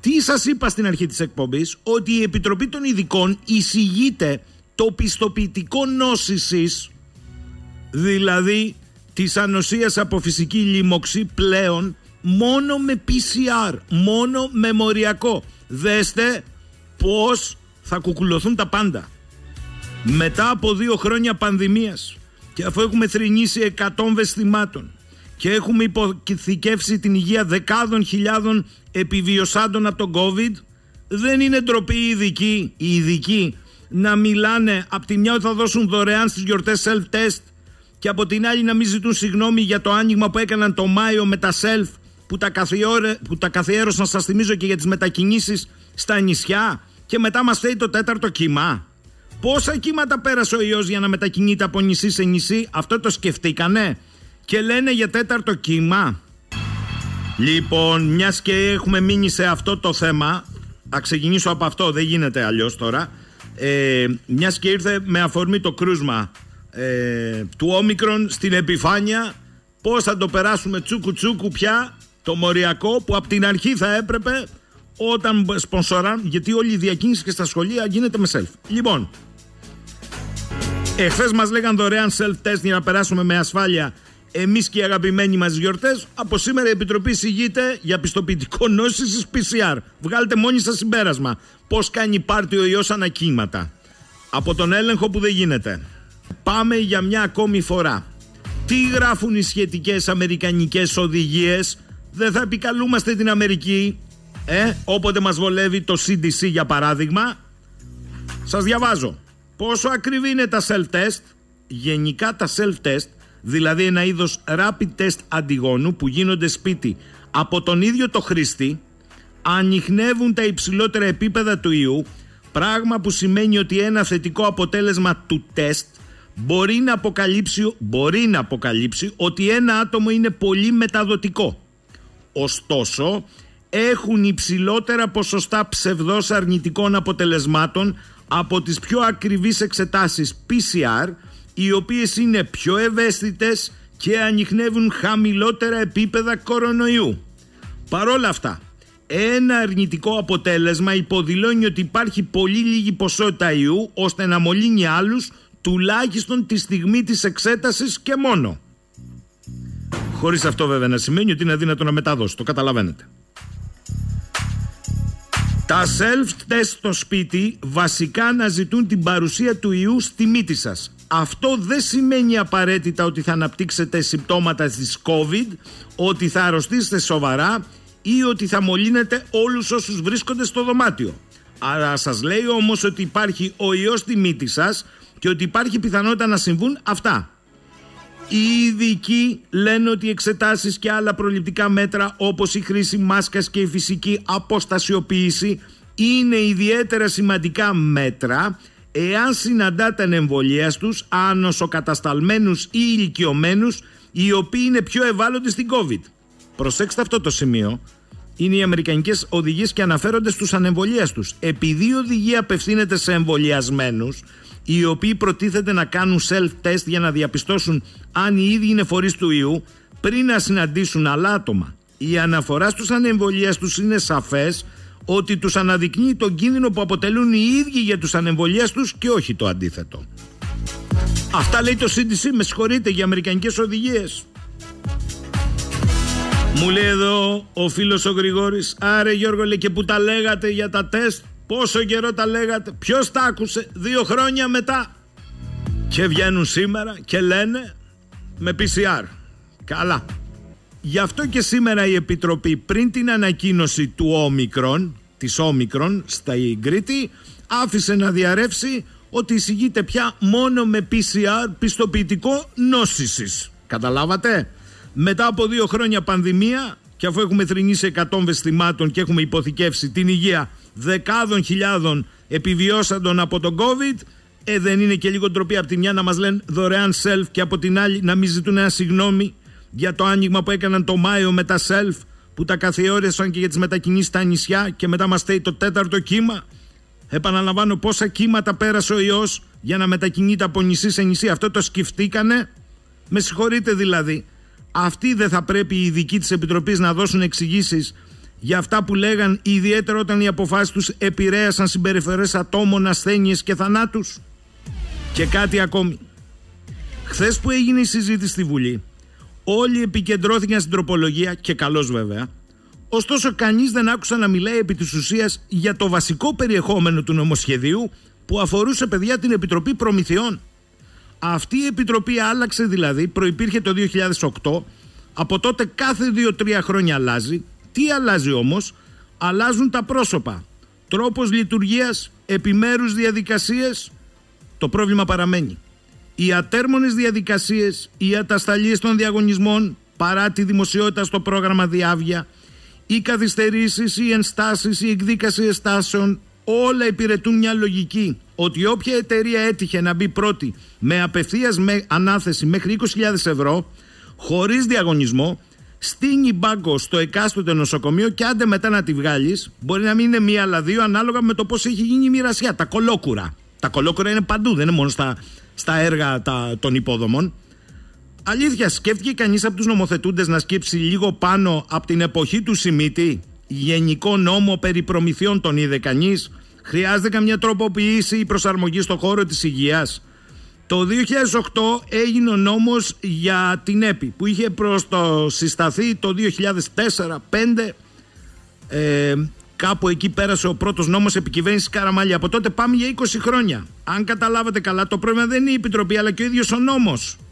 Τι σας είπα στην αρχή της εκπομπής? Ότι η Επιτροπή των Ειδικών εισηγείται το πιστοποιητικό νόσησης, δηλαδή της ανοσίας από φυσική λίμωξη, πλέον μόνο με PCR, μόνο μεμοριακό. Δέστε πως θα κουκουλωθούν τα πάντα. Μετά από 2 χρόνια πανδημίας και αφού έχουμε θρηνήσει εκατόμβες θυμάτων και έχουμε υποθηκεύσει την υγεία δεκάδων χιλιάδων επιβιωσάντων από τον COVID, δεν είναι ντροπή οι ειδικοί να μιλάνε απ' τη μια ότι θα δώσουν δωρεάν στις γιορτές self-test και από την άλλη να μην ζητούν συγγνώμη για το άνοιγμα που έκαναν το Μάιο με τα self που τα καθιέρωσαν, σας θυμίζω, και για τις μετακινήσεις στα νησιά, και μετά μας φταίει το 4ο κύμα. Πόσα κύματα πέρασε ο ιός για να μετακινείται από νησί σε νησί? Αυτό το σκεφτήκανε και λένε για 4ο κύμα? Λοιπόν, μιας και έχουμε μείνει σε αυτό το θέμα, θα ξεκινήσω από αυτό, δεν γίνεται αλλιώς τώρα. Μιας και ήρθε με αφορμή το κρούσμα του Όμικρον στην επιφάνεια, πώς θα το περάσουμε τσούκου πια το μοριακό που από την αρχή θα έπρεπε, όταν σπονσοράν, γιατί όλη η διακίνηση και στα σχολεία γίνεται με self. Λοιπόν, εχθές μας λέγαν δωρεάν self-test για να περάσουμε με ασφάλεια εμείς και οι αγαπημένοι μας γιορτές. Από σήμερα η Επιτροπή εισηγείται για πιστοποιητικό νόσησης PCR. Βγάλτε μόνοι σας συμπέρασμα πώς κάνει πάρτι ο ιός ανακύματα από τον έλεγχο που δεν γίνεται. Πάμε για μια ακόμη φορά. Τι γράφουν οι σχετικές αμερικανικές οδηγίες? Δεν θα επικαλούμαστε την Αμερική όποτε μας βολεύει το CDC για παράδειγμα. Σας διαβάζω. Πόσο ακριβή είναι τα self-test? Γενικά τα self-test, δηλαδή ένα είδος rapid test αντιγόνου που γίνονται σπίτι από τον ίδιο το χρήστη, ανιχνεύουν τα υψηλότερα επίπεδα του ιού, πράγμα που σημαίνει ότι ένα θετικό αποτέλεσμα του τεστ μπορεί να αποκαλύψει ότι ένα άτομο είναι πολύ μεταδοτικό. Ωστόσο, έχουν υψηλότερα ποσοστά ψευδώς αρνητικών αποτελεσμάτων από τις πιο ακριβείς εξετάσεις PCR, οι οποίες είναι πιο ευαίσθητες και ανιχνεύουν χαμηλότερα επίπεδα κορονοϊού. Παρόλα αυτά, ένα αρνητικό αποτέλεσμα υποδηλώνει ότι υπάρχει πολύ λίγη ποσότητα ιού ώστε να μολύνει άλλους, τουλάχιστον τη στιγμή της εξέτασης και μόνο. Χωρίς αυτό βέβαια να σημαίνει ότι είναι αδύνατο να μεταδώσει, το καταλαβαίνετε. Τα self-test στο σπίτι βασικά αναζητούν την παρουσία του ιού στη μύτη σας. Αυτό δεν σημαίνει απαραίτητα ότι θα αναπτύξετε συμπτώματα της COVID, ότι θα αρρωστήσετε σοβαρά ή ότι θα μολύνετε όλους όσους βρίσκονται στο δωμάτιο. Αλλά σας λέει όμως ότι υπάρχει ο ιός στη μύτη σας και ότι υπάρχει πιθανότητα να συμβούν αυτά. Οι ειδικοί λένε ότι οι εξετάσεις και άλλα προληπτικά μέτρα όπως η χρήση μάσκας και η φυσική αποστασιοποίηση είναι ιδιαίτερα σημαντικά μέτρα εάν συναντάτε ανεμβολίαστους, ανοσοκατασταλμένους ή ηλικιωμένους οι οποίοι είναι πιο ευάλωτοι στην COVID. Προσέξτε αυτό το σημείο. Είναι οι αμερικανικές οδηγίες και αναφέρονται στους ανεμβολίαστους. Επειδή η οδηγία απευθύνεται σε εμβολιασμένους, οι οποίοι προτίθεται να κάνουν self-test για να διαπιστώσουν αν οι ίδιοι είναι φορείς του ιού πριν να συναντήσουν άλλα άτομα. Η αναφορά στους ανεμβολίαστους είναι σαφές ότι τους αναδεικνύει τον κίνδυνο που αποτελούν οι ίδιοι για τους ανεμβολίαστους και όχι το αντίθετο. Αυτά λέει το CDC, με συγχωρείτε, για αμερικανικές οδηγίες. Μου λέει εδώ ο φίλος ο Γρηγόρης, άρε Γιώργο, λέει, και που τα λέγατε για τα τεστ, πόσο καιρό τα λέγατε, ποιος τα άκουσε? 2 χρόνια μετά. Και βγαίνουν σήμερα και λένε με PCR. Καλά. Γι' αυτό και σήμερα η Επιτροπή, πριν την ανακοίνωση του Όμικρον, της Όμικρον στα Κρήτη, άφησε να διαρρεύσει ότι εισηγείται πια μόνο με PCR, πιστοποιητικό νόσησης. Καταλάβατε? Μετά από 2 χρόνια πανδημία και αφού έχουμε θρηνήσει εκατόμβες θυμάτων και έχουμε υποθηκεύσει την υγεία δεκάδων χιλιάδων επιβιώσαντων από τον COVID, δεν είναι και λίγο ντροπή από τη μια να μας λένε δωρεάν self και από την άλλη να μην ζητούν ένα συγγνώμη για το άνοιγμα που έκαναν το Μάιο με τα self που τα καθιέρωσαν και για τις μετακινήσεις στα νησιά και μετά μας στέει το 4ο κύμα? Επαναλαμβάνω, πόσα κύματα πέρασε ο ιός για να μετακινείται από νησί σε νησί? Αυτό το σκεφτήκανε? Με συγχωρείτε δηλαδή. Αυτοί δεν θα πρέπει οι ειδικοί της Επιτροπής να δώσουν εξηγήσεις για αυτά που λέγαν, ιδιαίτερα όταν οι αποφάσεις τους επηρέασαν συμπεριφορές ατόμων, ασθένειες και θανάτους? Και κάτι ακόμη. Χθες που έγινε η συζήτηση στη Βουλή, όλοι επικεντρώθηκαν στην τροπολογία, και καλώς βέβαια. Ωστόσο κανείς δεν άκουσα να μιλάει επί της ουσίας για το βασικό περιεχόμενο του νομοσχεδίου, που αφορούσε, παιδιά, την Επιτροπή Προμηθειών. Αυτή η Επιτροπή άλλαξε, δηλαδή, προϋπήρχε το 2008, από τότε κάθε 2-3 χρόνια αλλάζει. Τι αλλάζει όμως? Αλλάζουν τα πρόσωπα, τρόπος λειτουργίας, επιμέρους διαδικασίες. Το πρόβλημα παραμένει. Οι ατέρμονες διαδικασίες, οι ατασταλίες των διαγωνισμών παρά τη δημοσιότητα στο πρόγραμμα διάβγεια, οι καθυστερήσεις, οι ενστάσεις, η εκδίκαση ενστάσεων, όλα υπηρετούν μια λογική, ότι όποια εταιρεία έτυχε να μπει πρώτη με απευθείας ανάθεση μέχρι 20.000 ευρώ, χωρίς διαγωνισμό, στείνει μπάγκο στο εκάστοτε νοσοκομείο και άντε μετά να τη βγάλεις. Μπορεί να μην είναι μία αλλά δύο, ανάλογα με το πώς έχει γίνει η μοιρασιά. Τα κολόκουρα. Τα κολόκουρα είναι παντού, δεν είναι μόνο στα έργα των υπόδομων. Αλήθεια, σκέφτηκε κανείς από τους νομοθετούντες να σκύψει λίγο πάνω από την εποχή του Σιμίτη? Γενικό νόμο περί προμηθειών τον είδε κανείς? Χρειάζεται καμιά τροποποίηση ή προσαρμογή στον χώρο της υγείας? Το 2008 έγινε ο νόμος για την ΕΠΗ, που είχε συσταθεί το 2004-2005. Κάπου εκεί πέρασε ο πρώτος νόμος επί κυβέρνησης Καραμαλή. Από τότε πάμε για 20 χρόνια. Αν καταλάβατε καλά, το πρόβλημα δεν είναι η Επιτροπή, αλλά και ο ίδιος ο νόμος.